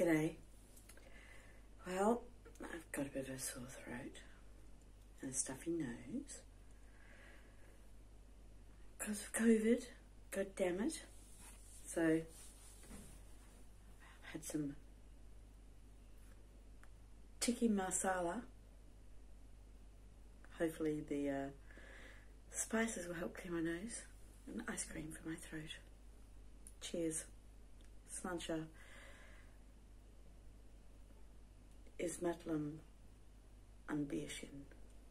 G'day. Well, I've got a bit of a sore throat and a stuffy nose because of COVID. God damn it. So I've had some tikka masala. Hopefully the spices will help clear my nose, and ice cream for my throat. Cheers. Slancha is matlam an bíosin.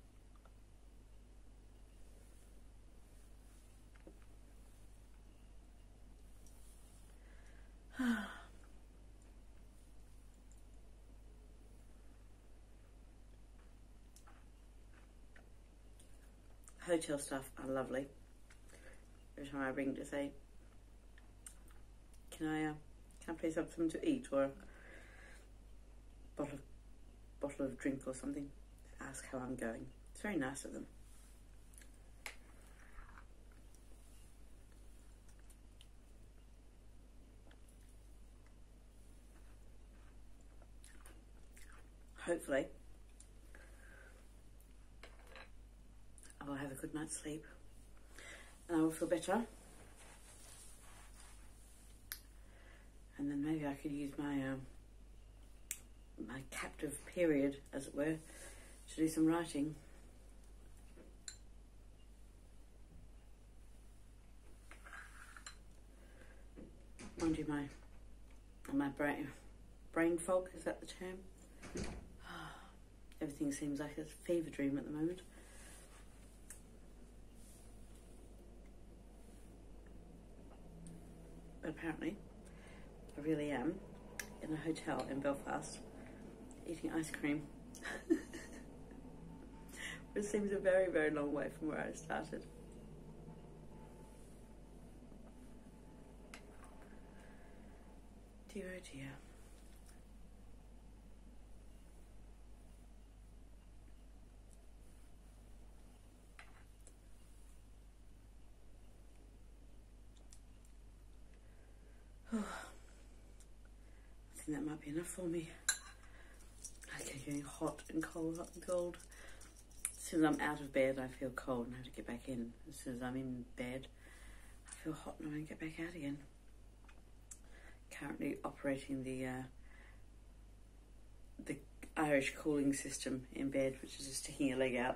Hotel staff are lovely. Every time I ring to say, can I please have something to eat or a bottle of drink or something? Ask how I'm going. It's very nice of them. Hopefully I will have a good night's sleep and I will feel better, and then maybe I could use my my captive period, as it were, to do some writing. Mind you, my brain fog, is that the term? Everything seems like a fever dream at the moment. But apparently, I really am in a hotel in Belfast eating ice cream. Which seems a very, very long way from where I started. Dear oh dear. I think that might be enough for me. Okay, getting hot and cold, hot and cold. As soon as I'm out of bed, I feel cold and I have to get back in. As soon as I'm in bed, I feel hot and I want to get back out again. Currently operating the Irish cooling system in bed, which is just sticking a leg out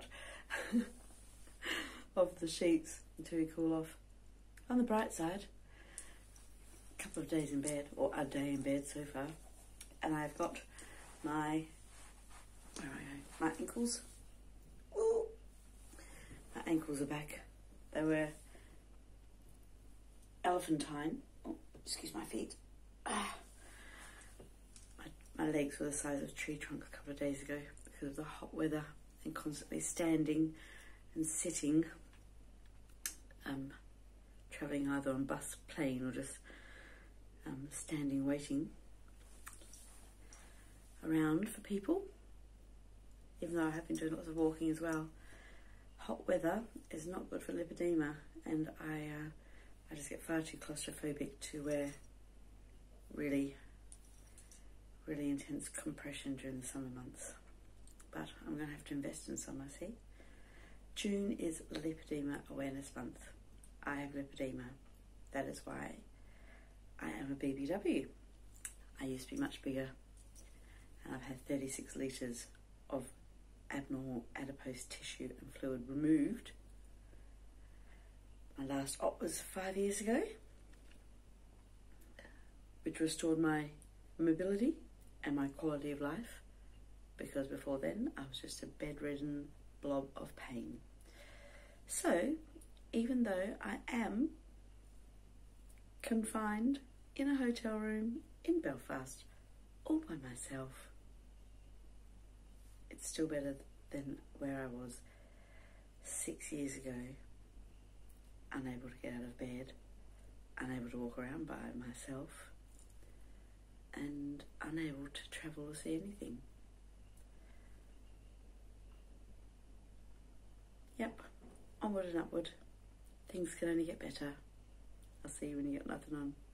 of the sheets until we cool off. On the bright side, couple of days in bed, or a day in bed so far, and I've got my ankles. Ooh, my ankles are back. They were elephantine. Oh, excuse my feet. My legs were the size of a tree trunk a couple of days ago because of the hot weather and constantly standing and sitting, travelling either on bus, plane, or just standing waiting around for people, even though I have been doing lots of walking as well. Hot weather is not good for lipedema, and I just get far too claustrophobic to wear really intense compression during the summer months. But I'm going to have to invest in some, I see. June is Lipoedema Awareness Month. I have lipedema. That is why I am a BBW. I used to be much bigger, and I've had 36 litres of abnormal adipose tissue and fluid removed. My last op was 5 years ago, which restored my mobility and my quality of life, because before then I was just a bedridden blob of pain. So even though I am confined in a hotel room in Belfast all by myself, it's still better than where I was 6 years ago, unable to get out of bed, unable to walk around by myself, and unable to travel or see anything. Yep, onward and upward. Things can only get better. I'll see you when you get nothing on.